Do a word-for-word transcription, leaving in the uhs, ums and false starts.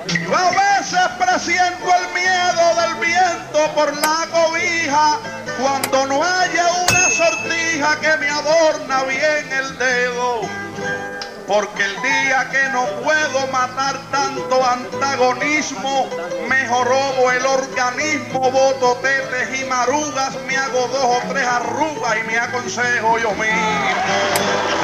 Yo a veces presiento el miedo del viento por la cobija, cuando no haya una sortija que me adorna bien el dedo. Porque el día que no puedo matar tanto antagonismo, mejor robo el organismo, boto tetes y marugas, me hago dos o tres arrugas y me aconsejo yo mismo.